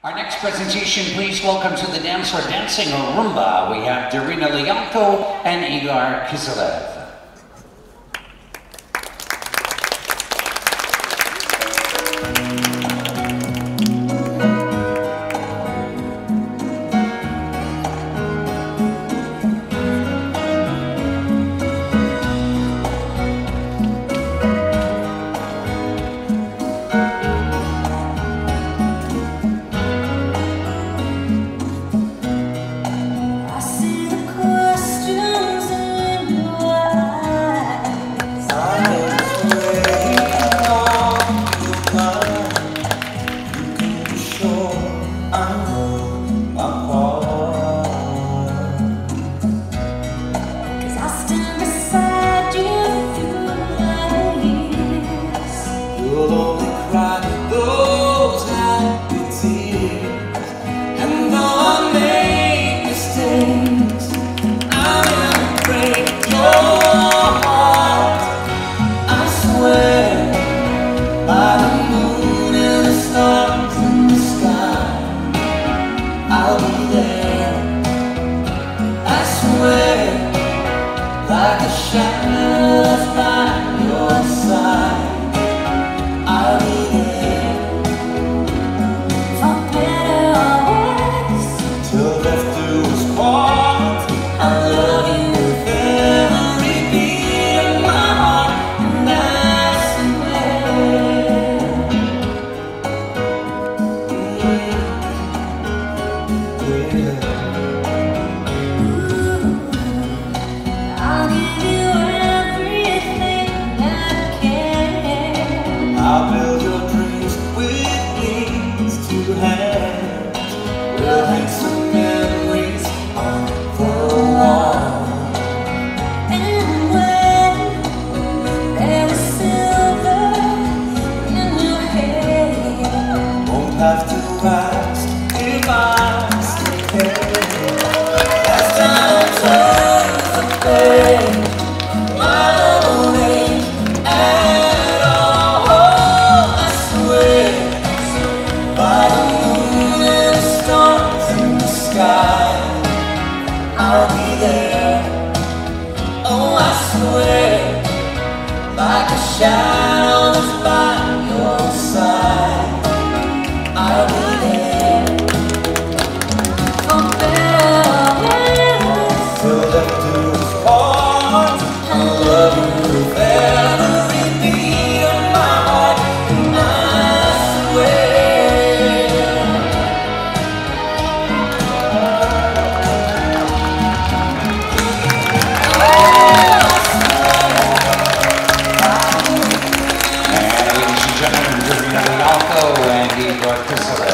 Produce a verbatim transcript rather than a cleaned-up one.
Our next presentation, please welcome to the dance for dancing Rumba. We have Daryna, Lyalko, and Kisialiou. Like a shadow that's by your side, I'll be there. For better or worse, till death do us part. I love you with every beat of my heart, and I swear. Mm, yeah. I'll build your dreams with wings to hands. We'll hang some memories on the wall. And when there is silver in your hair, won't have to ask if I stay here. Last time turns to pain. I'll be there, oh I swear, like a shadow that's by your side. I'll be there, for better or worse, till death do us part. I love you with every beat of my heart, and I swear. Lyalko and Kisialiou.